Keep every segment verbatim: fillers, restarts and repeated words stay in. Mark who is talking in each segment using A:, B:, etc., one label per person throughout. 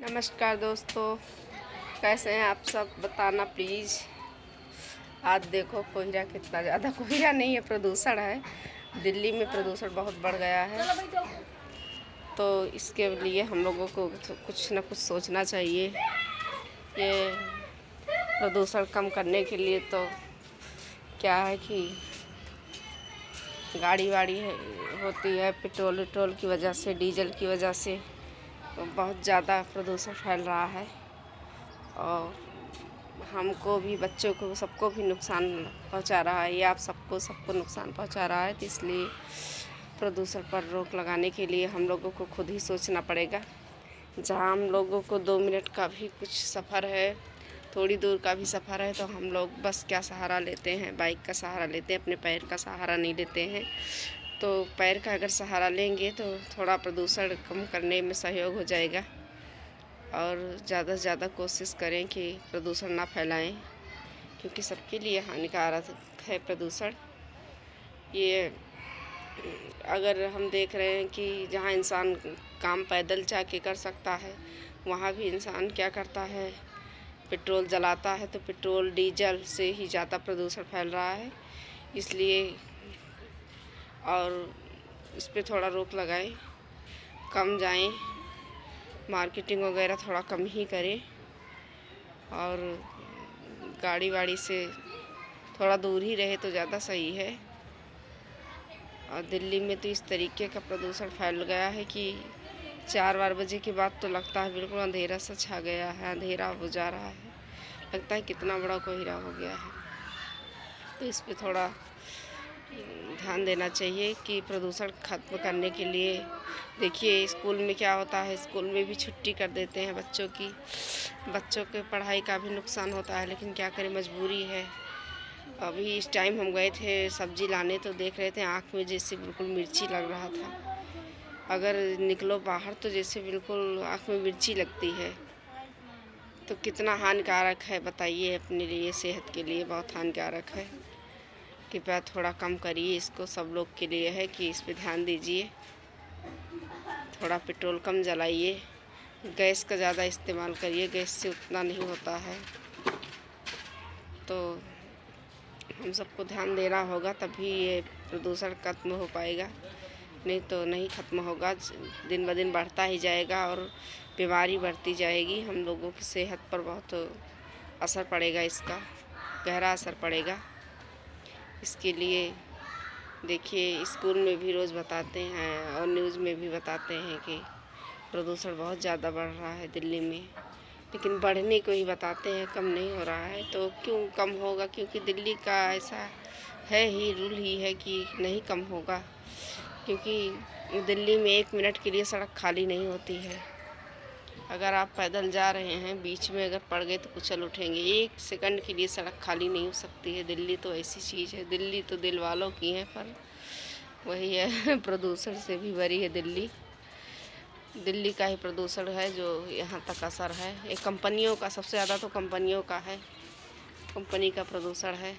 A: नमस्कार दोस्तों, कैसे हैं आप सब, बताना प्लीज़। आज देखो कोहरा कितना ज़्यादा, कोहरा नहीं है, प्रदूषण है। दिल्ली में प्रदूषण बहुत बढ़ गया है, तो इसके लिए हम लोगों को कुछ ना कुछ सोचना चाहिए। ये प्रदूषण कम करने के लिए तो क्या है कि गाड़ी वाड़ी है, होती है, पेट्रोल वेट्रोल की वजह से, डीजल की वजह से बहुत ज़्यादा प्रदूषण फैल रहा है और हमको भी, बच्चों को, सबको भी नुकसान पहुंचा रहा है। ये आप सबको सबको नुकसान पहुंचा रहा है, तो इसलिए प्रदूषण पर रोक लगाने के लिए हम लोगों को खुद ही सोचना पड़ेगा। जहां हम लोगों को दो मिनट का भी कुछ सफ़र है, थोड़ी दूर का भी सफ़र है, तो हम लोग बस क्या सहारा लेते हैं, बाइक का सहारा लेते हैं, अपने पैर का सहारा नहीं लेते हैं। तो पैर का अगर सहारा लेंगे तो थोड़ा प्रदूषण कम करने में सहयोग हो जाएगा और ज़्यादा से ज़्यादा कोशिश करें कि प्रदूषण ना फैलाएं, क्योंकि सबके लिए हानिकारक है प्रदूषण। ये अगर हम देख रहे हैं कि जहां इंसान काम पैदल जाके कर सकता है, वहां भी इंसान क्या करता है, पेट्रोल जलाता है, तो पेट्रोल डीजल से ही ज़्यादा प्रदूषण फैल रहा है। इसलिए और इस पे थोड़ा रोक लगाएं, कम जाएं, मार्केटिंग वगैरह थोड़ा कम ही करें और गाड़ी वाड़ी से थोड़ा दूर ही रहे तो ज़्यादा सही है। और दिल्ली में तो इस तरीके का प्रदूषण फैल गया है कि चार बार बजे के बाद तो लगता है बिल्कुल अंधेरा सा छा गया है, अंधेरा हो जा रहा है, लगता है कितना बड़ा कोहरा हो गया है। तो इस पे थोड़ा ध्यान देना चाहिए कि प्रदूषण खत्म करने के लिए। देखिए स्कूल में क्या होता है, स्कूल में भी छुट्टी कर देते हैं बच्चों की, बच्चों के पढ़ाई का भी नुकसान होता है, लेकिन क्या करें, मजबूरी है। अभी इस टाइम हम गए थे सब्जी लाने, तो देख रहे थे आँख में जैसे बिल्कुल मिर्ची लग रहा था। अगर निकलो बाहर तो जैसे बिल्कुल आँख में मिर्ची लगती है, तो कितना हानिकारक है बताइए। अपने लिए, सेहत के लिए बहुत हानिकारक है। कृपया थोड़ा कम करिए इसको, सब लोग के लिए है कि इस पे ध्यान दीजिए। थोड़ा पेट्रोल कम जलाइए, गैस का ज़्यादा इस्तेमाल करिए, गैस से उतना नहीं होता है। तो हम सबको ध्यान देना होगा, तभी ये प्रदूषण खत्म हो पाएगा, नहीं तो नहीं ख़त्म होगा। दिन ब दिन बढ़ता ही जाएगा और बीमारी बढ़ती जाएगी। हम लोगों की सेहत पर बहुत असर पड़ेगा, इसका गहरा असर पड़ेगा। इसके लिए देखिए स्कूल में भी रोज़ बताते हैं और न्यूज़ में भी बताते हैं कि प्रदूषण बहुत ज़्यादा बढ़ रहा है दिल्ली में, लेकिन बढ़ने को ही बताते हैं, कम नहीं हो रहा है। तो क्यों कम होगा? क्योंकि दिल्ली का ऐसा है ही, रूल ही है कि नहीं कम होगा, क्योंकि दिल्ली में एक मिनट के लिए सड़क खाली नहीं होती है। अगर आप पैदल जा रहे हैं, बीच में अगर पड़ गए तो कुचल उठेंगे, एक सेकंड के लिए सड़क खाली नहीं हो सकती है। दिल्ली तो ऐसी चीज़ है, दिल्ली तो दिल वालों की है, पर वही है प्रदूषण से भी भरी है दिल्ली। दिल्ली का ही प्रदूषण है जो यहाँ तक असर है। ये कंपनियों का, सबसे ज़्यादा तो कंपनियों का है, कंपनी का प्रदूषण है।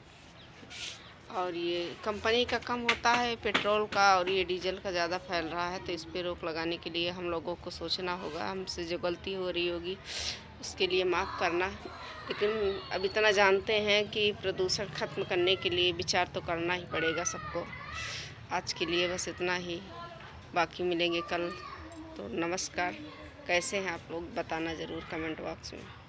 A: और ये कंपनी का कम होता है, पेट्रोल का और ये डीजल का ज़्यादा फैल रहा है। तो इस पे रोक लगाने के लिए हम लोगों को सोचना होगा। हमसे जो गलती हो रही होगी उसके लिए माफ़ करना, लेकिन अब इतना जानते हैं कि प्रदूषण ख़त्म करने के लिए विचार तो करना ही पड़ेगा सबको। आज के लिए बस इतना ही, बाकी मिलेंगे कल। तो नमस्कार, कैसे हैं आप लोग, बताना ज़रूर कमेंट बॉक्स में।